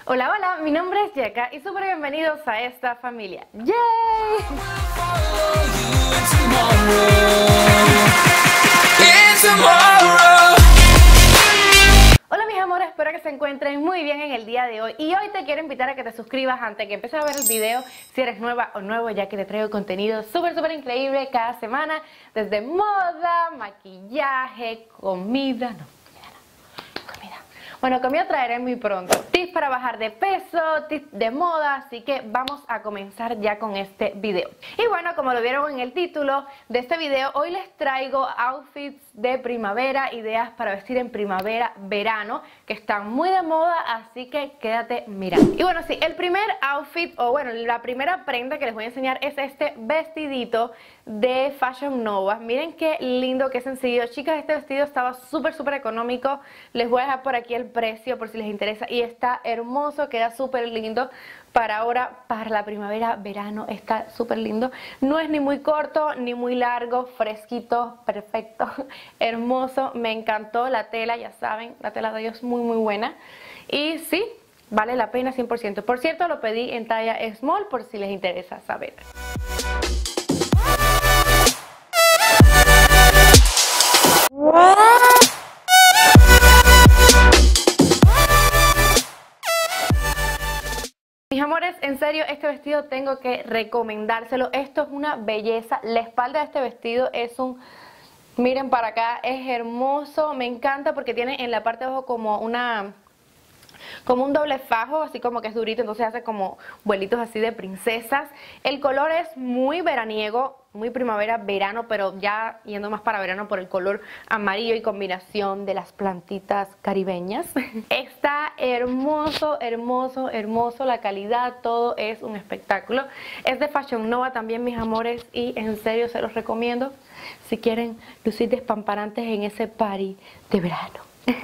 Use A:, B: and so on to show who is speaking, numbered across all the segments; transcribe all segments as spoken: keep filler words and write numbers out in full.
A: Hola, hola, mi nombre es Yeka y súper bienvenidos a esta familia. ¡Yay! Hola mis amores, espero que se encuentren muy bien en el día de hoy y hoy te quiero invitar a que te suscribas antes que empieces a ver el video si eres nueva o nuevo, ya que te traigo contenido súper súper increíble cada semana, desde moda, maquillaje, comida, no. Bueno, comida traeré muy pronto. Tips para bajar de peso, tips de moda, así que vamos a comenzar ya con este video. Y bueno, como lo vieron en el título de este video, hoy les traigo outfits de primavera, ideas para vestir en primavera, verano, que están muy de moda, así que quédate mirando. Y bueno, sí, el primer outfit, o bueno, la primera prenda que les voy a enseñar es este vestidito de Fashion Nova. Miren qué lindo, qué sencillo. Chicas, este vestido estaba súper, súper económico. Les voy a dejar por aquí el precio por si les interesa. Y está hermoso, queda súper lindo para ahora, para la primavera, verano. Está súper lindo. No es ni muy corto, ni muy largo, fresquito, perfecto, hermoso. Me encantó la tela, ya saben, la tela de ellos es muy, muy buena. Y sí, vale la pena cien por ciento. Por cierto, lo pedí en talla small por si les interesa saber. Mis amores, en serio, este vestido tengo que recomendárselo. Esto es una belleza. La espalda de este vestido es un... Miren para acá, es hermoso. Me encanta porque tiene en la parte de abajo como una... como un doble fajo, así como que es durito, entonces hace como vuelitos así de princesas. El color es muy veraniego, muy primavera, verano, pero ya yendo más para verano por el color amarillo y combinación de las plantitas caribeñas. Está hermoso, hermoso, hermoso, la calidad, todo es un espectáculo. Es de Fashion Nova también, mis amores, y en serio se los recomiendo si quieren lucir despamparantes en ese party de verano.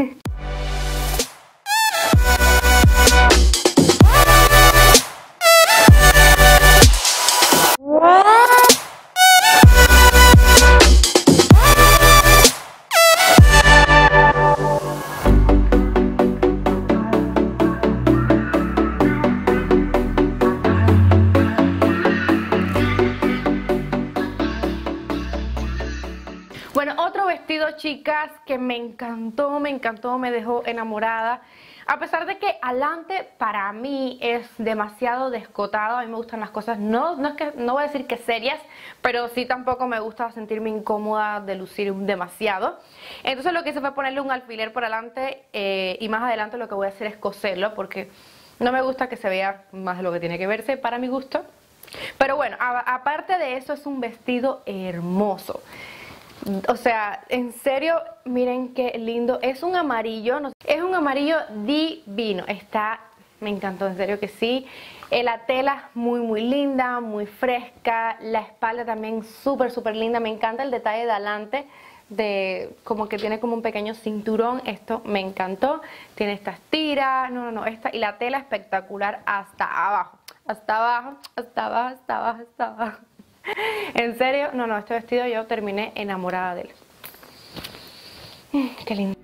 A: Bueno, otro vestido, chicas, que me encantó, me encantó, me dejó enamorada. A pesar de que alante para mí es demasiado descotado, a mí me gustan las cosas, no, no, es que, no voy a decir que serias, pero sí tampoco me gusta sentirme incómoda de lucir demasiado. Entonces lo que hice fue ponerle un alfiler por adelante eh, y más adelante lo que voy a hacer es coserlo porque no me gusta que se vea más de lo que tiene que verse para mi gusto. Pero bueno, a, aparte de eso es un vestido hermoso. O sea, en serio, miren qué lindo. Es un amarillo, no, es un amarillo divino. Está, me encantó, en serio que sí. Eh, la tela muy, muy linda, muy fresca. La espalda también súper, súper linda. Me encanta el detalle de adelante, de como que tiene como un pequeño cinturón. Esto me encantó. Tiene estas tiras, no, no, no, esta, y la tela espectacular hasta abajo. Hasta abajo, hasta abajo, hasta abajo, hasta abajo. En serio, no, no, este vestido yo terminé enamorada de él. Qué lindo.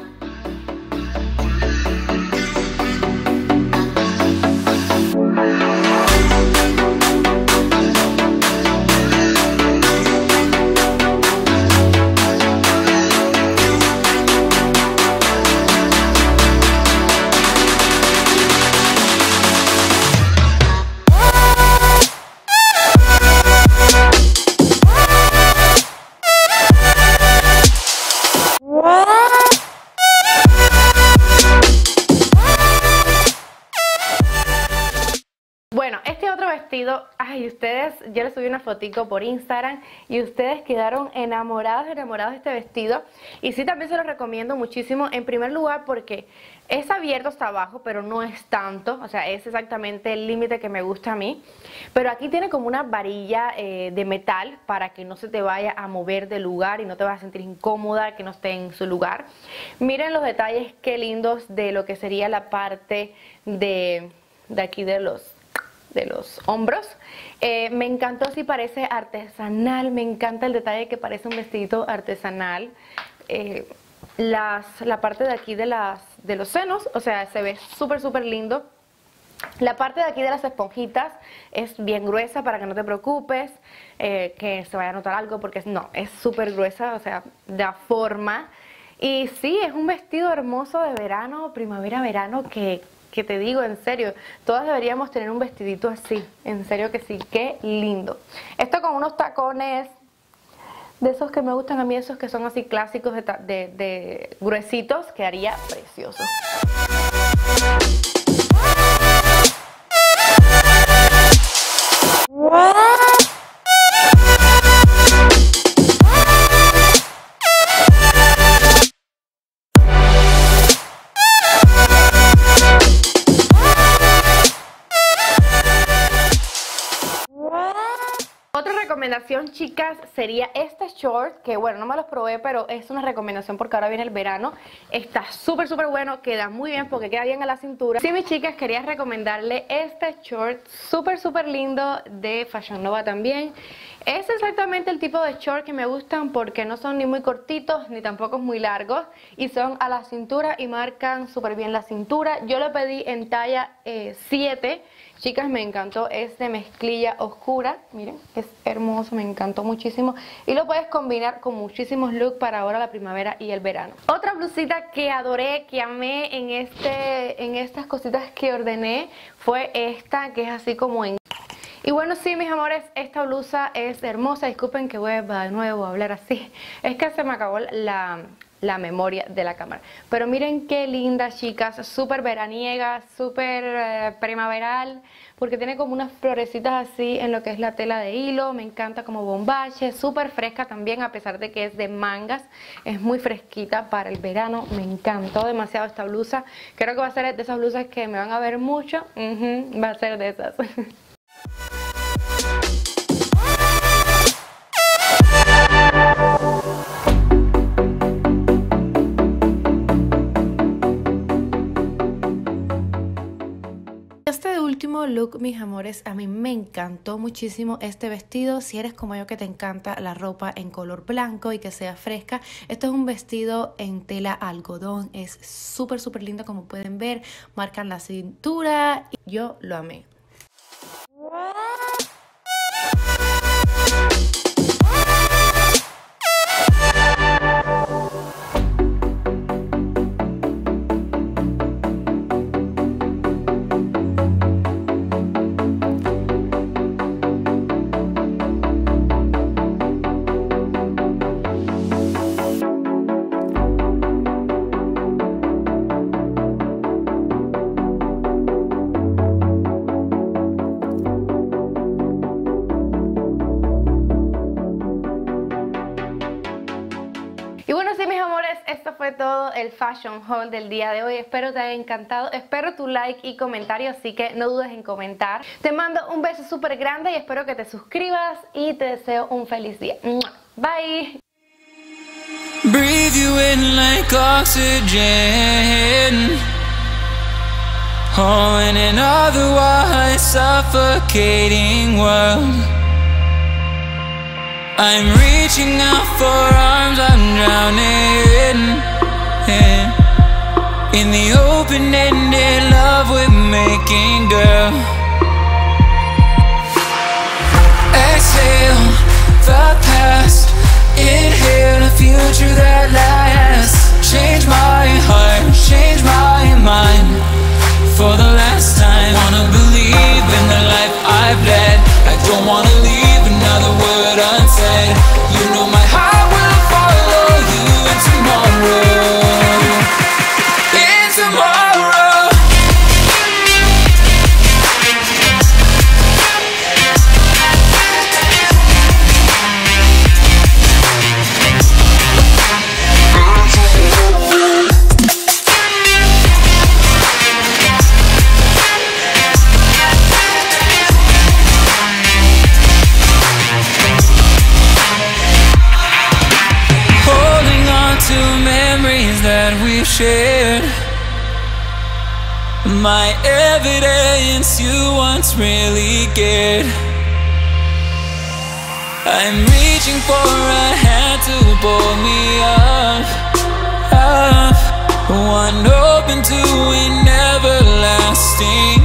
A: Bueno, este otro vestido, ay, ustedes, yo les subí una fotico por Instagram y ustedes quedaron enamorados, enamorados de este vestido. Y sí, también se los recomiendo muchísimo, en primer lugar porque es abierto hasta abajo, pero no es tanto, o sea, es exactamente el límite que me gusta a mí. Pero aquí tiene como una varilla eh, de metal para que no se te vaya a mover del lugar y no te vas a sentir incómoda, que no esté en su lugar. Miren los detalles, qué lindos, de lo que sería la parte de, de aquí de los... de los hombros. Eh, me encantó, si parece artesanal, me encanta el detalle que parece un vestidito artesanal. Eh, las, la parte de aquí de, las, de los senos, o sea, se ve súper súper lindo. La parte de aquí de las esponjitas es bien gruesa para que no te preocupes eh, que se vaya a notar algo, porque no, es súper gruesa, o sea, da forma. Y sí, es un vestido hermoso de verano, primavera-verano, que, que te digo, en serio, todas deberíamos tener un vestidito así, en serio que sí, qué lindo. Esto con unos tacones de esos que me gustan a mí, esos que son así clásicos de, de, de gruesitos, quedaría precioso. Otra recomendación, chicas, sería este short, que bueno, no me los probé, pero es una recomendación porque ahora viene el verano. Está súper súper bueno, queda muy bien porque queda bien a la cintura. Sí, mis chicas, quería recomendarle este short súper súper lindo de Fashion Nova también. Es exactamente el tipo de short que me gustan porque no son ni muy cortitos ni tampoco muy largos y son a la cintura y marcan súper bien la cintura. Yo lo pedí en talla eh, siete. Chicas, me encantó, es de mezclilla oscura, miren, es hermoso, me encantó muchísimo. Y lo puedes combinar con muchísimos looks para ahora la primavera y el verano. Otra blusita que adoré, que amé en, este, en estas cositas que ordené, fue esta, que es así como en... Y bueno, sí, mis amores, esta blusa es hermosa. Disculpen que vuelva de nuevo a hablar así. Es que se me acabó la, la memoria de la cámara. Pero miren qué linda, chicas. Súper veraniega, súper eh, primaveral. Porque tiene como unas florecitas así en lo que es la tela de hilo. Me encanta como bombache. Súper fresca también, a pesar de que es de mangas. Es muy fresquita para el verano. Me encantó demasiado esta blusa. Creo que va a ser de esas blusas que me van a ver mucho. Uh-huh, va a ser de esas. Este último look, mis amores, a mí me encantó muchísimo este vestido. Si eres como yo que te encanta la ropa en color blanco y que sea fresca, esto es un vestido en tela algodón. Es súper súper lindo, como pueden ver, marcan la cintura y yo lo amé. Y bueno, sí, mis amores, esto fue todo el fashion haul del día de hoy. Espero te haya encantado, espero tu like y comentario, así que no dudes en comentar. Te mando un beso súper grande y espero que te suscribas y te deseo un feliz día. Bye.
B: Breathe you in like oxygen. Oh, in an otherwise suffocating world, I'm reaching out for arms, I'm drowning in, in the open-ended love we're making, girl. Exhale the past, inhale a future that lasts. Change my heart, change my mind, for the last time. Wanna believe in the life I've led. I don't wanna leave another word unsaid. You know my heart will follow you in tomorrow, in tomorrow. That we've shared, my evidence you once really cared. I'm reaching for a hand to pull me up, up, one open to an everlasting